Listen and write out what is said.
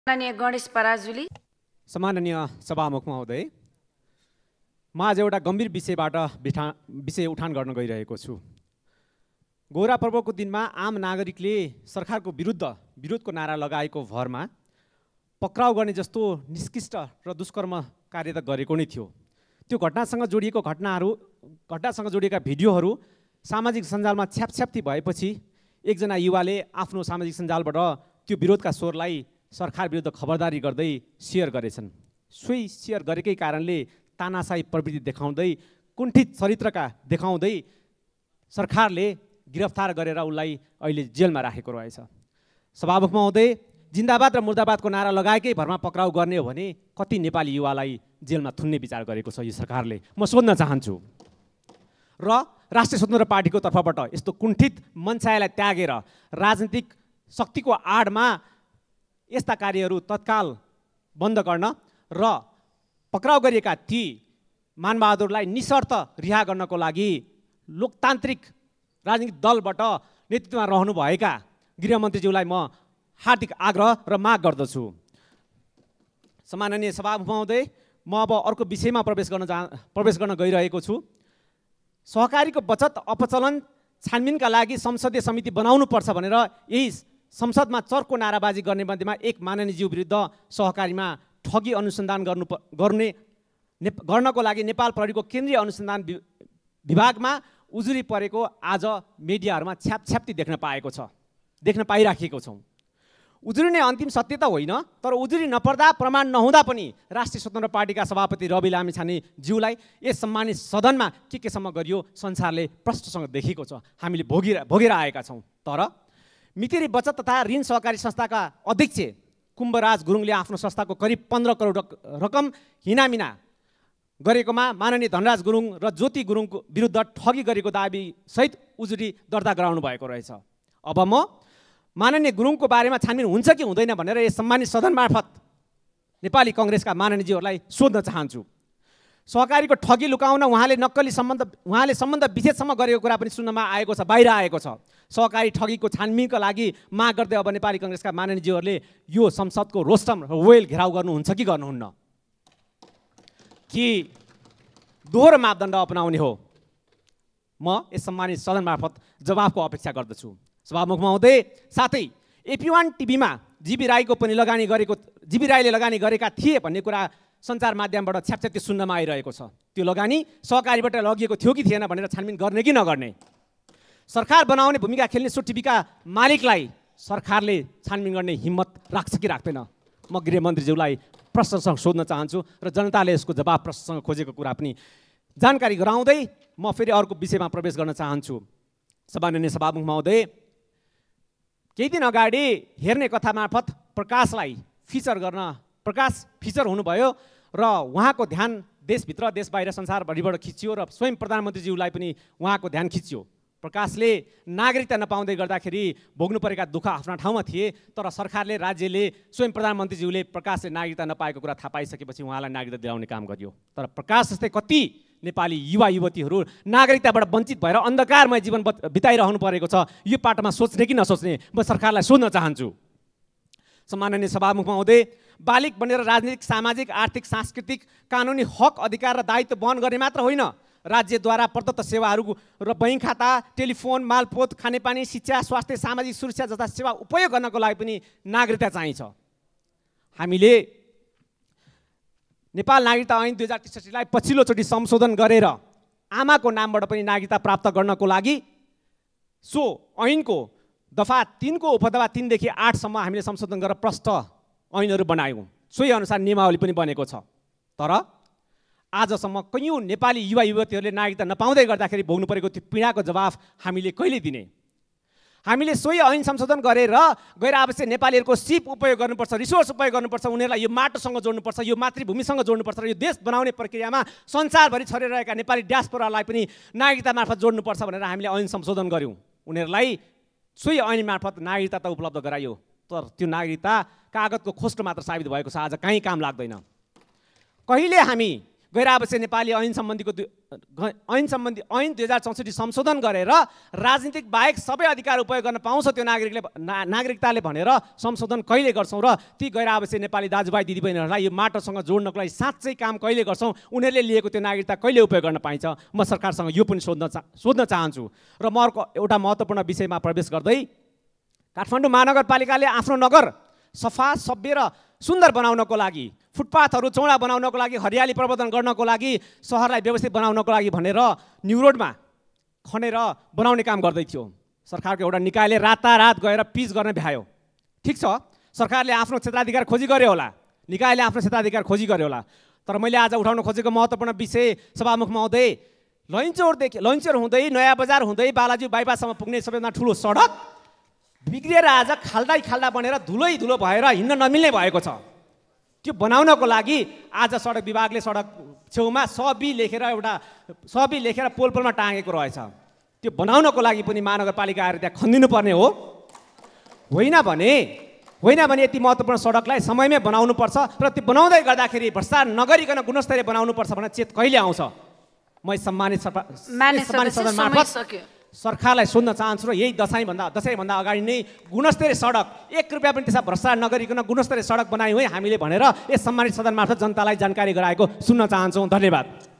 माननीय गणेश पराजुली। सम्माननीय सभामुख महोदय, म आज एउटा गम्भीर विषय उठान गर्न गइरहेको छु। गोरा पर्वको दिनमा आम नागरिकले सरकारको विरोधको नारा लगाएको भरमा पक्राउ गर्ने जस्तो निष्कृष्ट र दुष्कर्म कार्य त गरेको नै थियो। त्यो घटनासँग जोडिएका भिडियोहरू सामाजिक सञ्जालमा छ्यापछ्याप्ती भएपछि एकजना युवाले आफ्नो सामाजिक सञ्जालबाट त्यो विरोधका स्वरलाई सरकार विरुद्ध खबरदारी गर्दै सेयर गरेछन्। सोही सेयर गरेकै कारणले तानाशाही प्रवृत्ति देखाउँदै कुण्ठित चरित्रका देखाउँदै सरकारले गिरफ्तार गरेर उसलाई अहिले जेलमा राखेको रहेछ। सभामुख महोदय, जिन्दाबाद र मुर्दाबादको नारा लगाएकै भरमा पक्राउ गर्ने हो भने कति नेपाली युवालाई जेलमा थुन्ने विचार गरेको छ यो सरकारले, म सोध्न चाहन्छु। र राष्ट्रिय स्वतन्त्र पार्टीको तर्फबाट यस्तो कुण्ठित मनसायलाई त्यागेर राजनीतिक शक्तिको आडमा यस्ता कार्यहरू तत्काल बन्द गर्न र पक्राउ गरिएका ती मानबहादुरलाई निशर्त रिहा गर्नको लागि लोकतान्त्रिक राजनीतिक दलबाट नेतृत्वमा रहनुभएका गृहमन्त्रीज्यूलाई म हार्दिक आग्रह र माग गर्दछु। सम्माननीय सभामुख महोदय, म अब अर्को विषयमा प्रवेश गर्न गइरहेको छु। सहकारीको बचत अपचलन छानबिनका लागि संसदीय समिति बनाउनुपर्छ भनेर यही संसदमा चर्को नाराबाजी गर्ने मध्येमा एक माननीयज्यू विरुद्ध सहकारीमा ठगी अनुसन्धान गर्नको लागि नेपाल प्रहरीको केन्द्रीय अनुसन्धान विभागमा उजुरी परेको आज मिडियाहरूमा छ्यापछ्याप्ती देख्न पाइराखेको छौँ। उजुरी नै अन्तिम सत्य त होइन, तर उजुरी नपर्दा प्रमाण नहुँदा पनि राष्ट्रिय स्वतन्त्र पार्टीका सभापति रवि लामिछाने ज्यूलाई यस सम्मानित सदनमा केसम्म गरियो संसारले प्रष्टसँग देखेको छ, हामीले भोगेर आएका छौँ। तर मितेरी बचत तथा ऋण सहकारी संस्थाका अध्यक्ष कुम्भराज गुरुङले आफ्नो संस्थाको करिब 15 करोड रकम हिनामिना गरेकोमा माननीय धनराज गुरुङ र ज्योति गुरुङको विरुद्ध ठगी गरेको दाबी सहित उजुरी दर्ता गराउनु भएको रहेछ। अब म माननीय गुरुङको बारेमा छानबिन हुन्छ कि हुँदैन भनेर यस सम्मानित सदन मार्फत नेपाली कङ्ग्रेसका माननीयज्यूहरूलाई सोध्न चाहन्छु। सहकारीको ठगी लुकाउन उहाँले सम्बन्ध विच्छेदसम्म गरेको कुरा पनि सुन्नमा आएको छ, बाहिर आएको छ। सहकारी ठगीको छानबिनका लागि माग गर्दै अब नेपाली कङ्ग्रेसका माननीयज्यूहरूले यो संसदको रोस्टम र वेल घेराउ गर्नुहुन्छ कि गर्नुहुन्न, कि दोहोरो मापदण्ड अपनाउने हो? म यस सम्मानित सदन मार्फत जवाफको अपेक्षा गर्दछु। सभामुख महोदय, साथै AP1 टिभीमा जीबी राईले लगानी गरेका थिए भन्ने कुरा सञ्चार माध्यमबाट छ्यापछ्याप्ती सुन्नमा आइरहेको छ। त्यो लगानी सहकारीबाट लगिएको थियो कि थिएन भनेर छानबिन गर्ने कि नगर्ने? सरकार बनाउने भूमिका खेल्ने सो टिभीका मालिकलाई सरकारले छानबिन गर्ने हिम्मत राख्छ कि राख्दैन? म गृहमन्त्रीज्यूलाई प्रश्नसँग सोध्न चाहन्छु र जनताले यसको जवाब प्रश्नसँग खोजेको कुरा पनि जानकारी गराउँदै म फेरि अर्को विषयमा प्रवेश गर्न चाहन्छु। सम्माननीय सभामुख महोदय, केही दिन अगाडि हेर्ने कथा मार्फत प्रकाश फिचर हुनुभयो र उहाँको ध्यान देशभित्र देशबाहिर संसारभरिबाट खिचियो र स्वयं प्रधानमन्त्रीज्यूलाई पनि उहाँको ध्यान खिचियो। प्रकाशले नागरिकता नपाउँदै गर्दाखेरि भोग्नु परेका दुःख आफ्ना ठाउँमा थिए, तर सरकारले, राज्यले, स्वयं प्रधानमन्त्रीज्यूले प्रकाशले नागरिकता नपाएको कुरा थाहा पाइसकेपछि उहाँलाई नागरिकता दिलाउने काम गरियो। तर प्रकाश जस्तै कति नेपाली युवा युवतीहरू नागरिकताबाट वञ्चित भएर अन्धकारमय जीवन बिताइरहनु परेको छ। यो पाटोमा सोच्ने कि नसोच्ने म सरकारलाई सोध्न चाहन्छु। सम्माननीय सभामुख महोदय, बालिक बनेर राजनीतिक, सामाजिक, आर्थिक, सांस्कृतिक, कानुनी हक, अधिकार र दायित्व वहन गर्ने मात्र होइन, राज्यद्वारा प्रदत्त सेवाहरू र बैंक खाता, टेलिफोन, मालपोत, खानेपानी, शिक्षा, स्वास्थ्य, सामाजिक सुरक्षा जस्ता सेवा उपयोग गर्नको लागि पनि नागरिकता चाहिन्छ। हामीले नेपाल नागरिकता ऐन 2063 लाई पछिल्लोचोटि संशोधन गरेर आमाको नामबाट पनि नागरिकता प्राप्त गर्नको लागि सो ऐनको दफा 3 को उपदफा 3 देखि 8 सम्म हामीले संशोधन गरेर प्रष्ट ऐनहरू बनायौँ। सोही अनुसार नियमावली पनि बनेको छ। तर आजसम्म कैयौँ नेपाली युवा युवतीहरूले नागरिकता नपाउँदै गर्दाखेरि भोग्नु परेको त्यो पीडाको जवाफ हामीले कहिले दिने? हामीले सोही ऐन संशोधन गरेर गैर आवश्यक नेपालीहरूको सिप उपयोग गर्नुपर्छ, रिसोर्स उपयोग गर्नुपर्छ, उनीहरूलाई यो माटोसँग जोड्नुपर्छ, यो मातृभूमिसँग जोड्नुपर्छ र यो देश बनाउने प्रक्रियामा संसारभरि छरिरहेका नेपाली डियास्पोरालाई पनि नागरिकता मार्फत जोड्नुपर्छ भनेर हामीले ऐन संशोधन गऱ्यौँ। उनीहरूलाई सोही ऐन मार्फत नागरिकता त उपलब्ध गराइयो, तर त्यो नागरिकता कागजको खोस्टो मात्र साबित भएको छ, आज कहीँ काम लाग्दैन। कहिले हामी गैर आवासीय नेपाली ऐन सम्बन्धीको ऐन 2064 संशोधन गरेर राजनीतिक बाहेक सबै अधिकार उपयोग गर्न पाउँछ त्यो नागरिकताले भनेर संशोधन कहिले गर्छौँ र ती गैर आवासीय नेपाली दाजुभाइ दिदीबहिनीहरूलाई यो माटोसँग जोड्नको लागि साँच्चै काम कहिले गर्छौँ, उनीहरूले लिएको त्यो नागरिकता कहिले उपयोग गर्न पाइन्छ, म सरकारसँग यो पनि सोध्न चाहन्छु। र म अर्को एउटा महत्त्वपूर्ण विषयमा प्रवेश गर्दै, काठमाडौँ महानगरपालिकाले आफ्नो नगर सफा सभ्य र सुन्दर बनाउनको लागि, फुटपाथहरू चौडा बनाउनको लागि, हरियाली प्रवर्धन गर्नको लागि, सहरलाई व्यवस्थित बनाउनको लागि भनेर न्यु रोडमा खनेर बनाउने काम गर्दै थियो। सरकारको एउटा निकायले रातारात गएर पिच गर्न भ्यायो। ठिक छ, सरकारले आफ्नो क्षेत्राधिकार खोजी गर्यो होला, निकायले आफ्नो क्षेत्राधिकार खोजी गर्यो होला, तर मैले आज उठाउन खोजेको महत्त्वपूर्ण विषय सभामुख महोदय, लैनचौर हुँदै नयाँ बजार हुँदै बालाजी बाइपाससम्म पुग्ने सबैभन्दा ठुलो सडक बिग्रिएर आज खाल्डा बनेर धुलै धुलो भएर हिँड्न नमिल्ने भएको छ। त्यो बनाउनको लागि आज सडक विभागले सडक छेउमा सबी लेखेर पोलमा टाँगेको रहेछ। त्यो बनाउनको लागि पनि महानगरपालिका आएर त्यहाँ खनिदिनु पर्ने हो। होइन भने यति महत्त्वपूर्ण सडकलाई समयमै बनाउनुपर्छ र त्यो बनाउँदै गर्दाखेरि भ्रष्टाचार नगरिकन गुणस्तरीय बनाउनुपर्छ भने चेत कहिले आउँछ? म सम्मानित सदन मार्फत सरकारलाई सोध्न चाहन्छु र यही दसैँभन्दा अगाडि नै गुणस्तरीय सडक 1 रुपियाँ पनि त्यसमा भ्रष्टाचार नगरिकन गुणस्तरीय सडक बनायौँ है हामीले भनेर यस सम्मानित सदन मार्फत जनतालाई जानकारी गराएको सुन्न चाहन्छौँ। धन्यवाद।